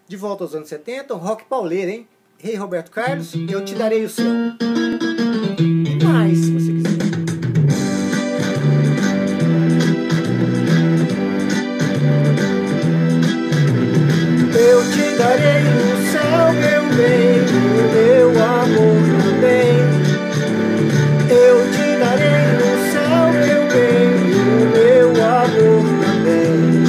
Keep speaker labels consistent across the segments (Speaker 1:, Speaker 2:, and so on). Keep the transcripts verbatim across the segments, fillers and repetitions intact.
Speaker 1: De volta aos anos setenta, um rock pauleiro, hein? Rei Roberto Carlos, Eu Te Darei o Céu. E mais, se você quiser. Eu te darei o céu, meu bem, o meu amor também. Eu te darei o céu, meu bem, o meu amor também.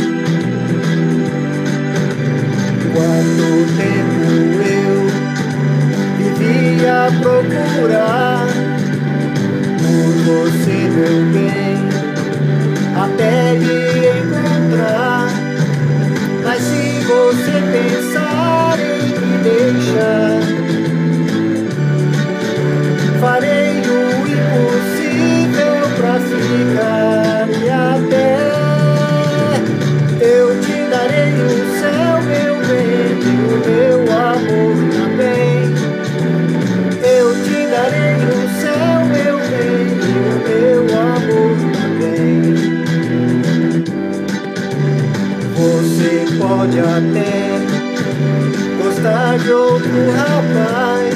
Speaker 1: Quanto tempo eu vivia a procurar por você, meu bem, até lhe encontrar. Mas se você pensar em me deixar, farei o impossível pra ficar. E até eu te darei o céu, meu bem, o meu amor também. Eu te darei o céu, meu bem, o meu amor também. Você pode até gostar de outro rapaz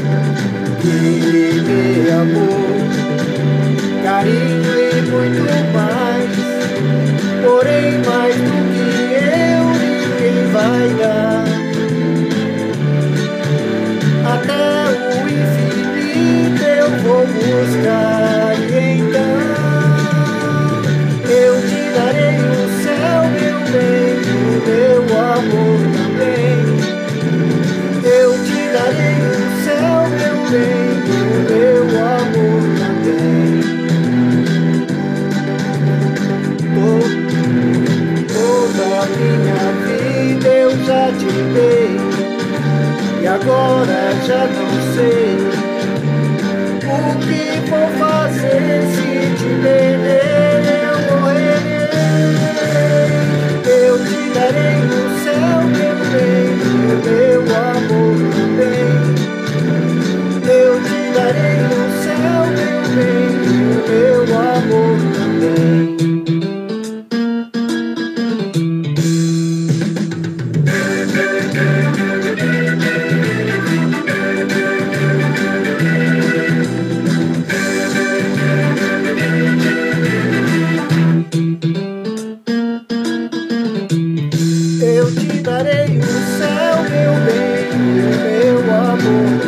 Speaker 1: que me amou, carinho e muito mais. Porém, mais do que eu, ninguém vai dar. Até o infinito eu vou buscar. E então eu te darei o céu, meu bem, o meu amor também. Eu te darei o céu, meu bem, o meu amor também. Toda a minha vida eu já te dei, e agora já não sei o que vou fazer. Se te perder eu morrerei. Eu te darei o céu, meu bem, o meu amor também. Eu te darei o céu, meu bem, o meu amor também. Eu te darei o céu, meu bem, o meu amor.